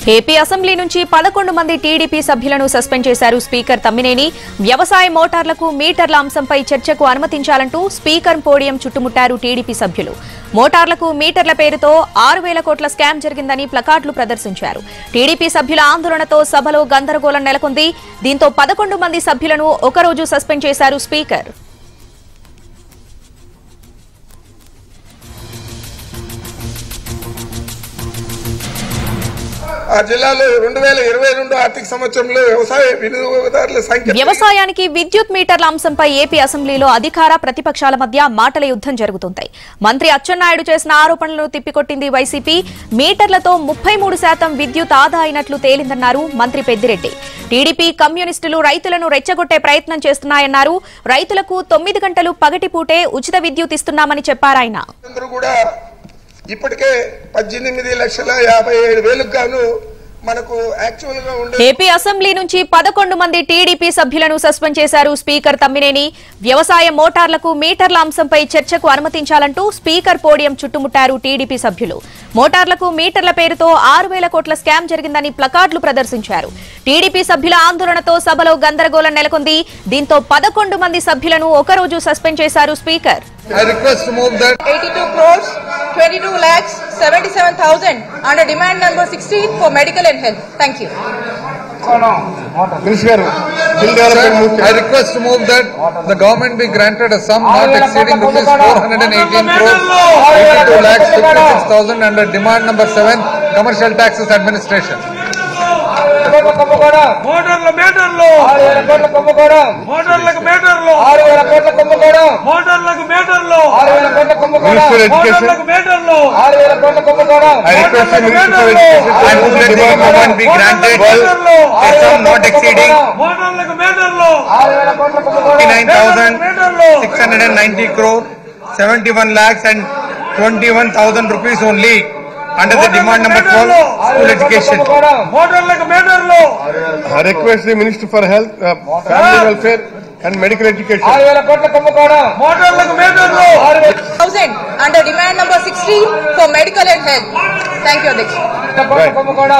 AP assembly నుంచి 11 మంది TDP సభ్యులను సస్పెండ్ చేశారు స్పీకర్ తమ్మినేని. వ్యవసాయ మోటార్లకు మీటర్ల అంశంపై చర్చకు అనుమతించాలంటూ స్పీకర్ పోడియం చుట్టుముట్టారు టీడీపీ సభ్యులు. మోటార్లకు మీటర్ల పేరుతో 6,000 కోట్ల స్కామ్ జరిగిందని ప్లకార్డులు ప్రదర్శించారు. టీడీపీ సభ్యుల ఆందోళనతో సభలో గందరగోళం నెలకొంది. దీంతో 11 మంది సభ్యులను ఒకరోజు సస్పెండ్ చేశారు స్పీకర్. జిల్లాలో 2022 ఆర్థిక సంవత్సరంలో వ్యవసాయ వినియోగదారుల సంఖ్య వ్యవసాయానికి విద్యుత్ మీటర్ల అంశంపై ఏపీ అసెంబ్లీలో అధికార ప్రతిపక్షాల మధ్య మాటల యుద్ధం జరుగుతుంది. మంత్రి అచ్చెన్నాయుడు చేసిన ఆరోపణలను తిప్పికొట్టింది వైసీపీ. మీటర్లతో 33% విద్యుత్ ఆదా అయినట్లు తేలిందన్నారు మంత్రి పెద్దిరెడ్డి. టీడీపీ కమ్యూనిస్టులు రైతులను రెచ్చగొట్టే ప్రయత్నం చేస్తున్నాయన్నారు. రైతులకు 9 గంటలు పగటిపూటే ఉచిత విద్యుత్ ఇస్తున్నామని చెప్పారాయన. ఇప్పటికే 18,57,000 గాను మనకు యాక్చువల్ గా ఉండే ఏపీ అసెంబ్లీ నుంచి 11 మంది టీడీపీ సభ్యులను సస్పెండ్ చేశారు స్పీకర్ తమ్మినేని. వ్యవసాయ మోటార్లకు మీటర్ల అంశంపై చర్చకు అనుమతించాలంటూ స్పీకర్ పోడియం చుట్టుముట్టారు టీడీపీ సభ్యులు. మోటార్లకు మీటర్ల పేరుతో 6,000 కోట్ల స్కామ్ జరిగిందని ప్లకార్డులు ప్రదర్శించారు. టీడీపీ సభ్యుల ఆందోళనతో సభలో గందరగోళం నెలకొంది. దీంతో 11 మంది సభ్యులను ఒకరోజు సస్పెండ్ చేశారు speaker. I request to move that 82 crores 22,77,000 under demand number 16 for medical and health. Thank you. I request to move that the government be granted a sum not exceeding rupees 418 crores 82,56,000 under demand number 7 commercial taxes administration. మోటార్ల మీటర్లు 6,000 కోట్ల కుంభకోణం. మోటార్లకు మీటర్లు 6,000 కోట్ల కుంభకోణం. మోటార్లకు మీటర్లు 6,000 కోట్ల కుంభకోణం. మోటార్లకు మీటర్లు 6,000 కోట్ల కుంభకోణం. I request the Minister for Education and that the government be granted a sum not exceeding మోటార్లకు మీటర్లు 6,000 కోట్ల కుంభకోణం. 59,690 crore 71 lakhs and 21,000 rupees only under the demand number 12 school education. మోటార్లకు మీటర్లు I request the Minister for Health, Family Welfare and Medical Education. 6,000 కోట్ల కుంభకోణం. మోటార్లకు మీటర్లు 1,000 under demand number 16 for medical and health. Thank you, Adhish. మోటార్లకు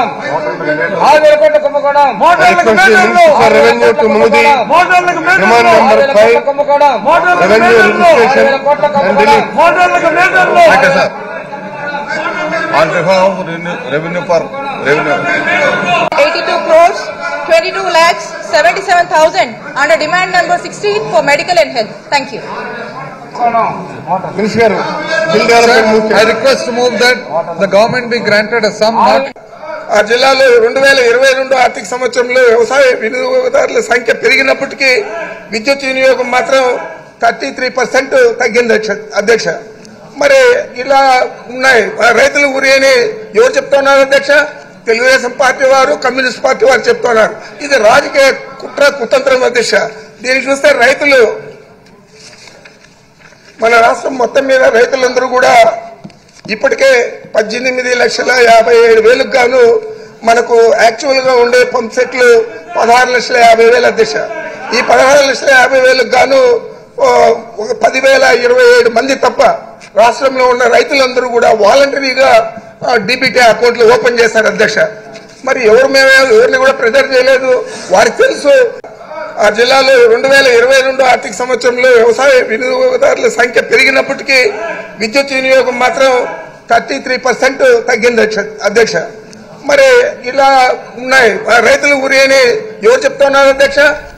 Request the మీటర్లు Minister for Revenue to move the మోటార్లకు demand మీటర్లు number 5 మోటార్లకు revenue registration and delete. మోటార్లకు మీటర్లు Okay, sir. On behalf of Revenue for Revenue. 82 crores 22,77,000 under demand number 16 for medical and health. Thank you. Minister, Bill Development I request to move that the government be granted a sum not జిల్లాలో 2022 ఆర్థిక సంవత్సరంలో వ్యవసాయ వినియోగదారుల సంఖ్య పెరిగినప్పటికీ విద్యుత్ వినియోగం మాత్రం 33% తగ్గింది అధ్యక్ష. మరి ఇలా ఉన్నాయి రైతుల ఊరి అని ఎవరు చెప్తున్నారు అధ్యక్ష? తెలుగుదేశం పార్టీ వారు, కమ్యూనిస్ట్ పార్టీ వారు చెప్తున్నారు. ఇది రాజకీయ కుట్ర కుతంత్రం అధ్యక్ష. దీన్ని చూస్తే రైతులు, మన రాష్ట్రం మొత్తం మీద రైతులందరూ కూడా ఇప్పటికే 18,57,000 గాను మనకు యాక్చువల్ గా ఉండే పంప్ సెట్లు 16,50,000 అధ్యక్ష. ఈ 16,50,000 గాను 10,027 మంది తప్ప రాష్ట్రంలో ఉన్న రైతులందరూ కూడా వాలంటరీగా డీబీటీ అకౌంట్లు ఓపెన్ చేశారు అధ్యక్ష. మరి ఎవరిని కూడా ప్రెజర్ చేయలేదు, వారికి తెలుసు. ఆ జిల్లాలో 2022 ఆర్థిక సంవత్సరంలో వ్యవసాయ వినియోగదారుల సంఖ్య పెరిగినప్పటికీ విద్యుత్ వినియోగం మాత్రం 33% తగ్గింది అధ్యక్ష. మరి ఇలా ఉన్నాయి రైతుల ఊరి అని ఎవరు చెప్తున్నారు అధ్యక్ష?